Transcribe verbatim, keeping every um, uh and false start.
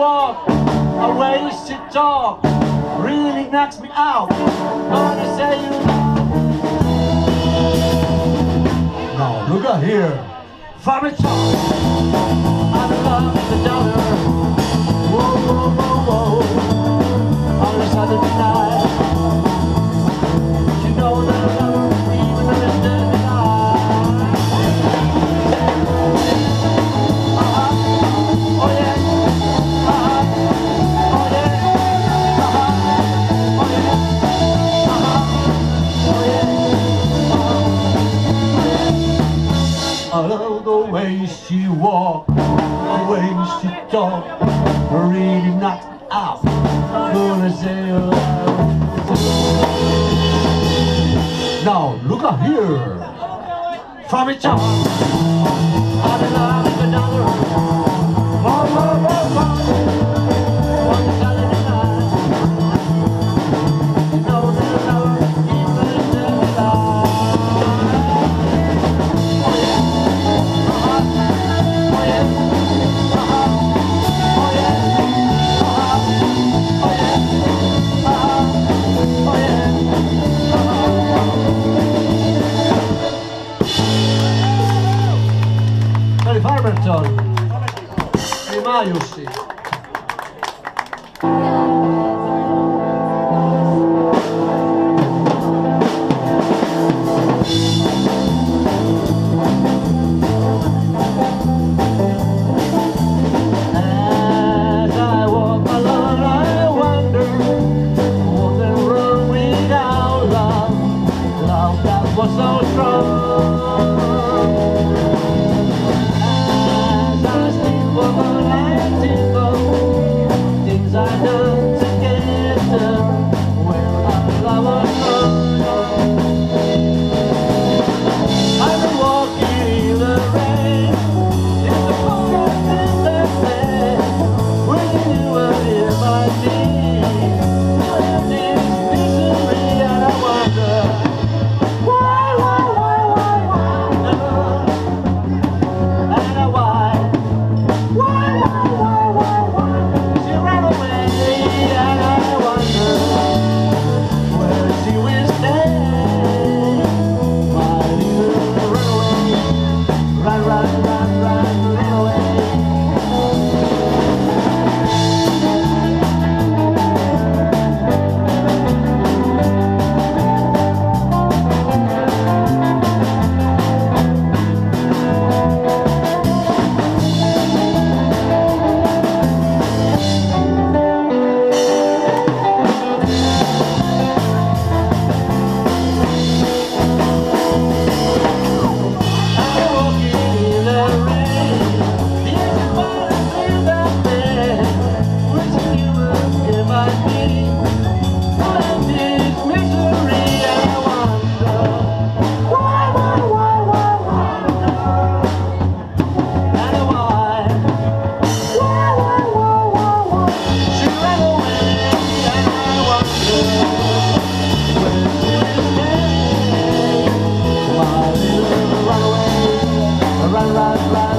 walk, a way she talk, really knocks me out. Gonna say you now, look at here. For a talk, I'm in love with the dollar. Whoa, whoa, whoa, whoa. On a Saturday night, you know that I love her even on a Thursday night. Uh-huh. Oh yeah. Uh-huh. Oh yeah. Uh-huh. Oh yeah. Uh-huh. Oh yeah. Uh-huh. I love the way she walk, the way she talk, really knocks me out. Gonna say now, look at here. From each other, I'm in love with another. More, more, more, more. On the Saturday night, you know that I love her even in the night. Oh yeah, uh-huh, oh yeah, uh-huh, oh yeah, uh-huh, oh yeah, uh-huh, oh yeah. Eli Farberton, eli Maajussi. As I walk alone, I wonder what went wrong with our love, love that was so strong. Things I done together when our love was gone. I've been walking in the rain, in the forest, in the sand, wishing you were near my feet. Feeling this misery and I wonder why, why, why, why, why, no. And I why, why, why, why, why, why. She ran away and I wonder where she will stay. My little runaway, run, run, run, run, run away. Run, run, run.